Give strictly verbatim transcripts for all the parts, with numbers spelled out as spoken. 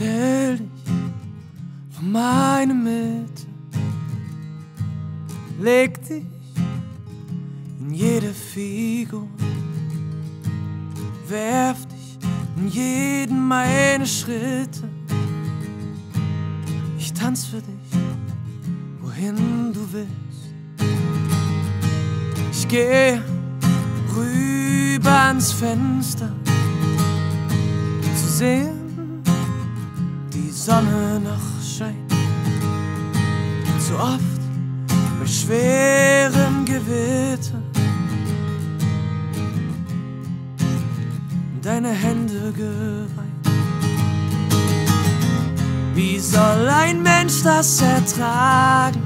Stell dich vor meine Mitte, leg dich in jede Figur, werf dich in jeden meine Schritte. Ich tanz für dich, wohin du willst. Ich geh rüber ans Fenster, zu sehen, die Sonne noch scheint. Zu oft bei schwerem Gewitter deine Hände geweint. Wie soll ein Mensch das ertragen,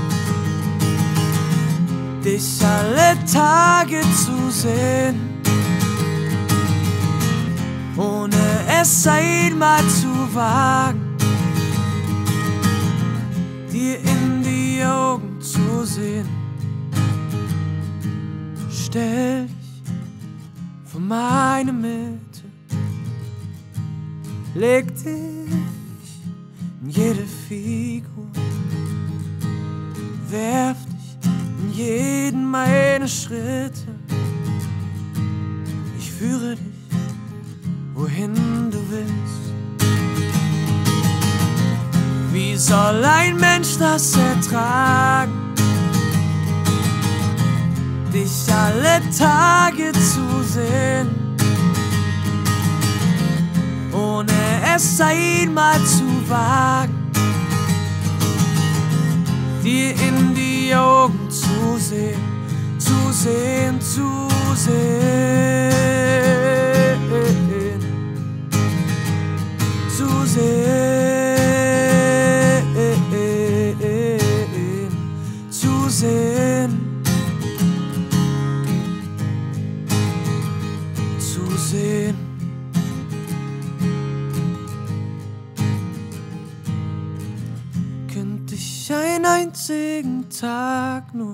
dich alle Tage zu sehen, ohne es einmal zu wagen, dir in die Augen zu sehen. Stell dich vor meine Mitte, leg dich in jede Figur, werf dich in jeden meine Schritte. Ich führe dich, wohin du willst. Wie soll ein Mensch das ertragen, dich alle Tage zu sehen, ohne es einmal zu wagen, dir in die Augen zu sehen, zu sehen, zu sehen, zu sehen, zu sehen, zu sehen. Könnte ich einen einzigen Tag nur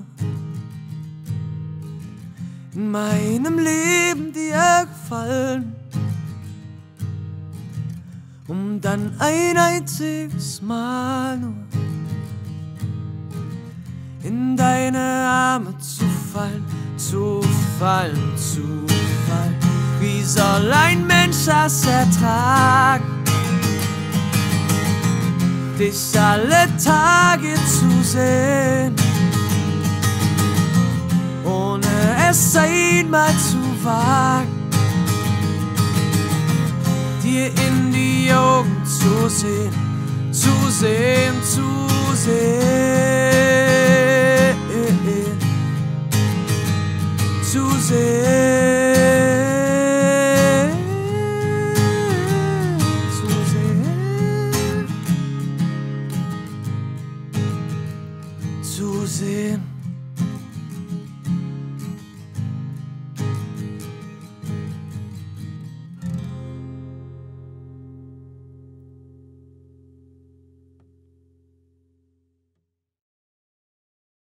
in meinem Leben dir gefallen, um dann ein einziges Mal nur in deine Arme zu fallen, zu fallen, zu fallen. Wie soll ein Mensch das ertragen, dich alle Tage zu sehen, ohne es einmal zu wagen, dir in die Augen zu sehen, zu sehen, zu sehen, zu sehen.